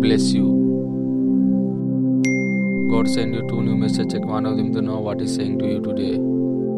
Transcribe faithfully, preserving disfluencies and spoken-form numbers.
bless you. God send you two new messages. Check one of them to know what He's saying to you today.